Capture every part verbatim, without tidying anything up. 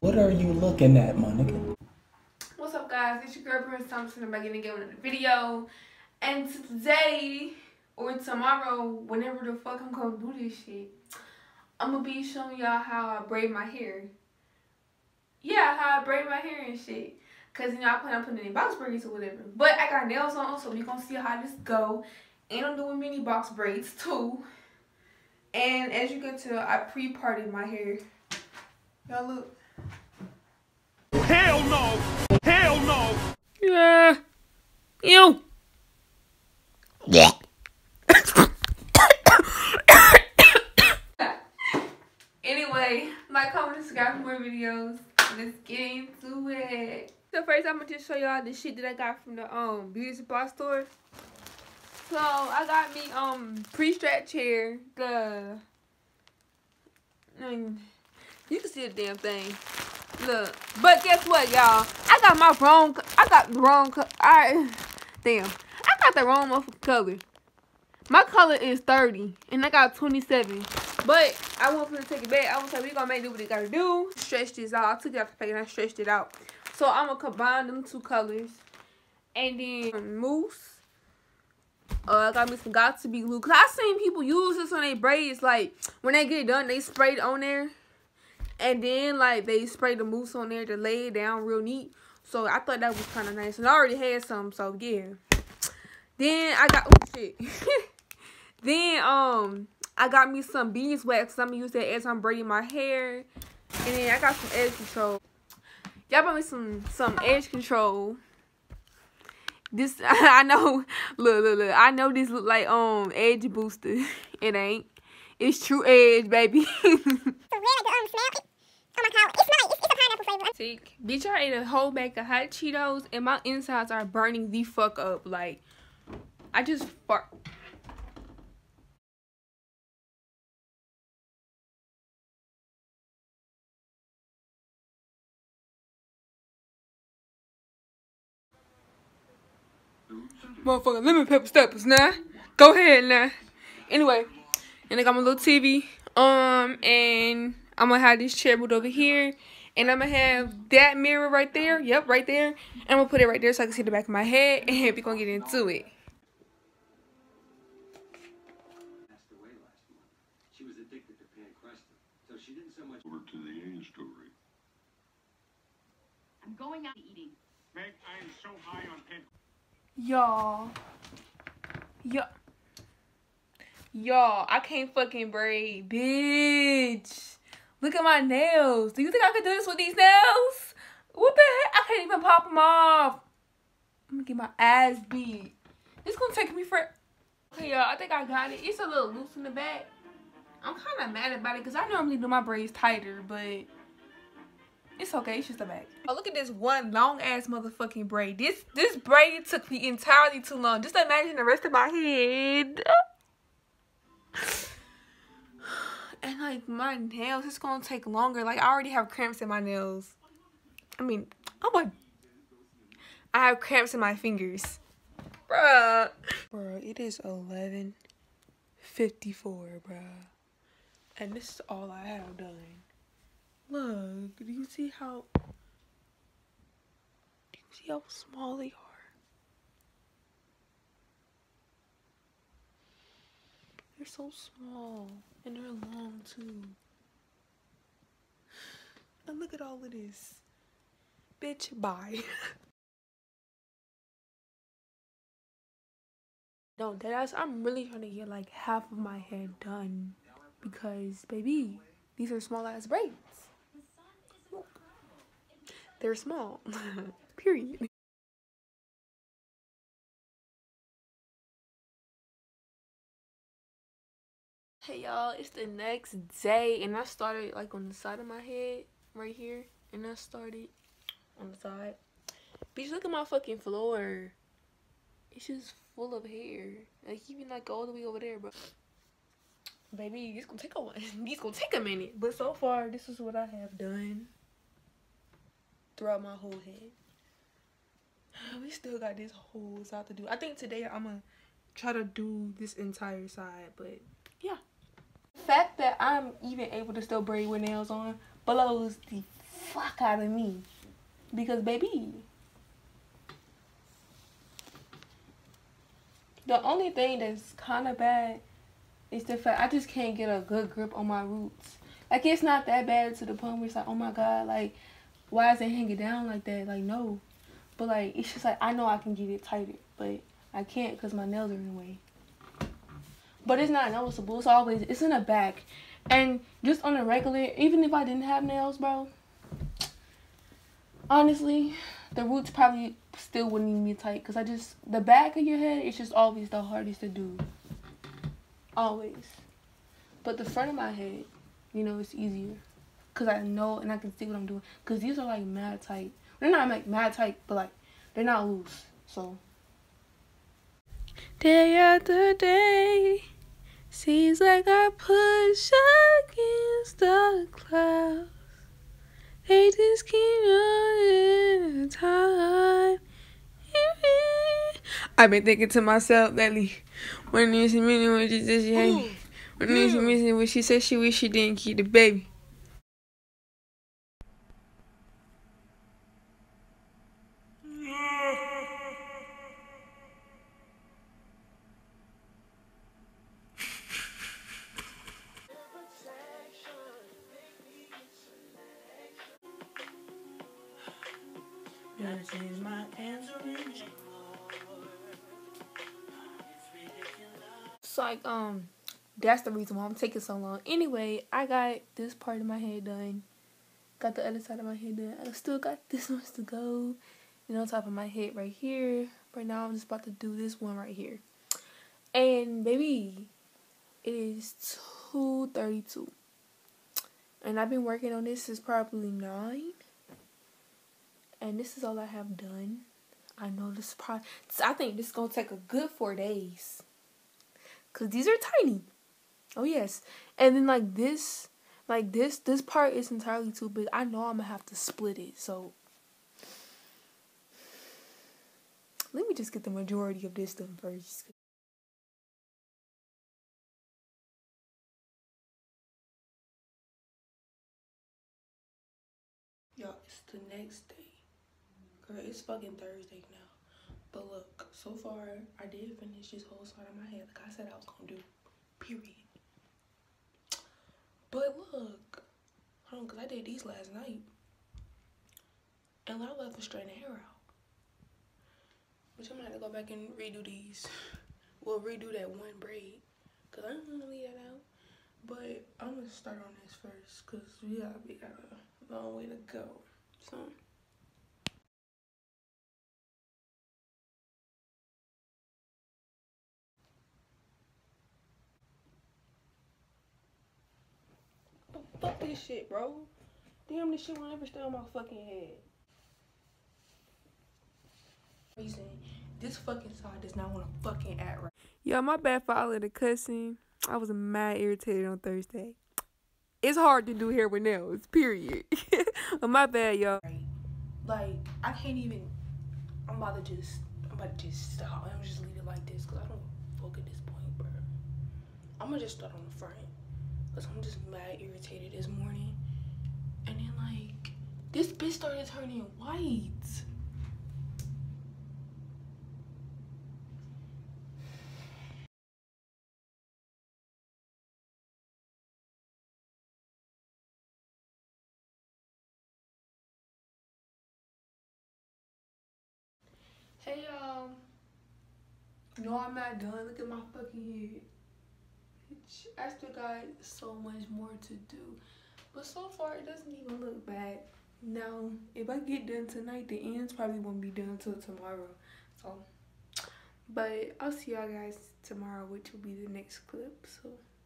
What are you looking at, my nigga? What's up, guys? It's your girl Prince Thompson. I'm back again with another video. And today or tomorrow, whenever the fuck I'm gonna do this shit, I'm gonna be showing y'all how I braid my hair. Yeah, how I braid my hair and shit. Cause you know I plan on putting in box braids or whatever. But I got nails on, so we gonna see how this go. And I'm doing mini box braids too. And as you can tell, I pre-parted my hair. Y'all look. Hell no! Hell no! Yeah. Ew. Yeah. Anyway, like, comment, and subscribe for more videos. Let's get into it. So first, I'm gonna just show y'all the shit that I got from the um beauty supply store. So I got me um pre-stretch hair. The I mean, you can see the damn thing. Look, but guess what, y'all? I got my wrong. I got the wrong. I damn. I got the wrong motherfucking color. My color is thirty, and I got twenty-seven. But I wasn't gonna take it back. I was like, we gonna make do what they gotta do. Stretch this out. I took it out the packet and I stretched it out. So I'm gonna combine them two colors, and then mousse. Uh, I got me some got to be glue. Cause I seen people use this on their braids. Like when they get it done, they spray it on there. And then, like, they spray the mousse on there to lay it down real neat. So, I thought that was kind of nice. And I already had some, so, yeah. Then, I got, oh, shit. Then, um, I got me some beeswax. I'm going to use that as I'm braiding my hair. And then, I got some edge control. Y'all brought me some, some edge control. This, I know, look, look, look. I know this look like, um, edge booster. It ain't. It's true edge, baby. Oh my god, it smells. It's, it's a pineapple flavor. Sick. Bitch, I ate a whole bag of hot Cheetos and my insides are burning the fuck up. Like, I just fart. Motherfucker, lemon pepper steppers now. Go ahead now. Anyway, and I got my little T V. Um, and I'm gonna have this chair moved over here. And I'm gonna have that mirror right there. Yep, right there. And I'm gonna put it right there so I can see the back of my head. And we're gonna get into it. Passed away last month. She was addicted to pancreatin, so she didn't so much over to the Ain story. I'm going out eating. Meg, I am so high on pen. Y'all. Y'all. Y'all, I can't fucking braid, bitch. Look at my nails. Do you think I could do this with these nails? What the heck? I can't even pop them off. I'm gonna get my ass beat. It's gonna take me for... Okay, y'all, I think I got it. It's a little loose in the back. I'm kind of mad about it because I normally do my braids tighter, but it's okay. It's just the back. Oh, look at this one long-ass motherfucking braid. This, this braid took me entirely too long. Just imagine the rest of my head. And like my nails, it's gonna take longer. Like I already have cramps in my nails. I mean, oh my, I have cramps in my fingers, bruh. Bruh, it is eleven fifty-four, bruh, and this is all I have done. Look, do you see how? Do you see how small they are? They're so small. And they're long too. And look at all of this. Bitch, bye. No, deadass, I'm really trying to get like half of my head done. Because, baby, these are small ass braids. They're small. Period. Hey y'all, it's the next day and I started like on the side of my head right here and I started on the side. Bitch, look at my fucking floor. It's just full of hair. Like even like all the way over there, bro. Baby, it's gonna take a while. It's gonna take a minute. But so far, this is what I have done throughout my whole head. We still got this whole side to do. I think today I'm gonna try to do this entire side, but fact that I'm even able to still braid with nails on blows the fuck out of me. Because, baby, the only thing that's kind of bad is the fact I just can't get a good grip on my roots. Like, it's not that bad to the point where it's like, oh my god, like, why is it hanging down like that? Like, no. But, like, it's just like, I know I can get it tighter, but I can't because my nails are in the way. But it's not noticeable. It's always, it's in the back. And just on a regular, even if I didn't have nails, bro, honestly, the roots probably still wouldn't even be tight. Because I just, the back of your head, it's just always the hardest to do. Always. But the front of my head, you know, it's easier. Because I know and I can see what I'm doing. Because these are, like, mad tight. They're not, like, mad tight, but, like, they're not loose. So. Day after day, seems like I push against the clouds. They just keep running time. I've been thinking to myself lately, when you see me, when she said she hate me, when you see me, when she said she wish she didn't keep the baby. It's like, um, that's the reason why I'm taking so long. Anyway, I got this part of my head done. Got the other side of my head done. I still got this one to go. And on top of my head right here. Right now, I'm just about to do this one right here. And, baby, it is two thirty-two. And I've been working on this since probably nine. And this is all I have done. I know this probably, I think this is going to take a good four days. Because these are tiny. Oh, yes. And then, like, this, like, this, this part is entirely too big. I know I'm going to have to split it. So, let me just get the majority of this done first. Y'all, it's the next day. Girl, it's fucking Thursday now. But look, so far, I did finish this whole side of my head like I said I was going to do. Period. But look, hold on, because I did these last night. And I left the straighten hair out. Which I'm going to have to go back and redo these. Well, redo that one braid. Because I don't want to leave that out. But I'm going to start on this first. Because we got, we got a long way to go. So. Fuck this shit, bro. Damn, this shit won't ever stay on my fucking head. Reason, this fucking side does not want to fucking act right. Yo, my bad for all of the cussing. I was mad irritated on Thursday. It's hard to do hair with nails, period. But my bad, y'all. Like, I can't even, I'm about to just, I'm about to just stop. I'm just leave it like this, because I don't fuck at this point, bro. I'm going to just start on the front. Because I'm just mad irritated this morning. And then, like, this bitch started turning white. Hey, y'all. No, I'm not done. Look at my fucking head. I still got so much more to do. But so far, it doesn't even look bad. Now, if I get done tonight, the ends probably won't be done until tomorrow. So, but I'll see y'all guys tomorrow, which will be the next clip. So,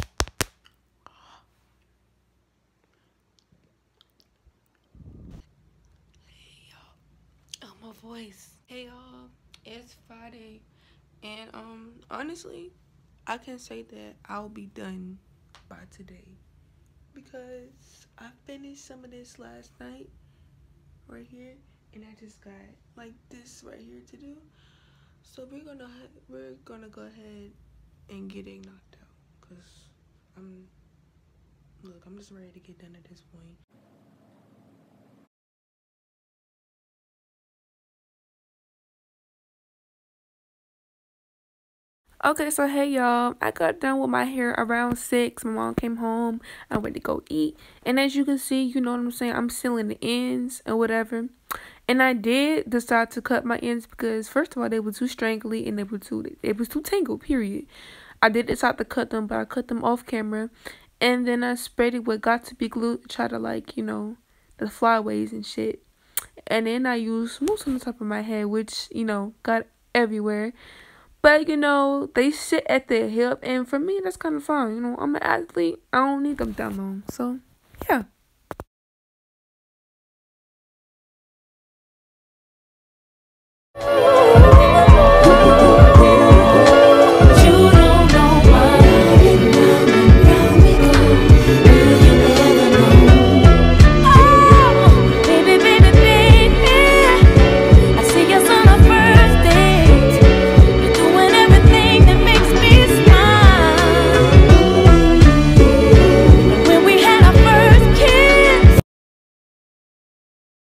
hey y'all, oh my voice. Hey y'all, it's Friday, and um, honestly, I can say that I'll be done by today because I finished some of this last night right here, and I just got like this right here to do. So we're gonna we're gonna go ahead and get it knocked out because I'm look I'm just ready to get done at this point. Okay, so hey y'all, I got done with my hair around six. My mom came home. I went to go eat, and as you can see, you know what I'm saying, I'm sealing the ends and whatever. And I did decide to cut my ends because first of all, they were too strangly and they were too it was too tangled. Period. I did decide to cut them, but I cut them off camera, and then I sprayed it with got to be glue to try to, like, you know, the flyaways and shit. And then I used mousse on the top of my head, which, you know, got everywhere. But, you know, they sit at the hip, and for me, that's kind of fine. You know, I'm an athlete. I don't need them that long. So, yeah.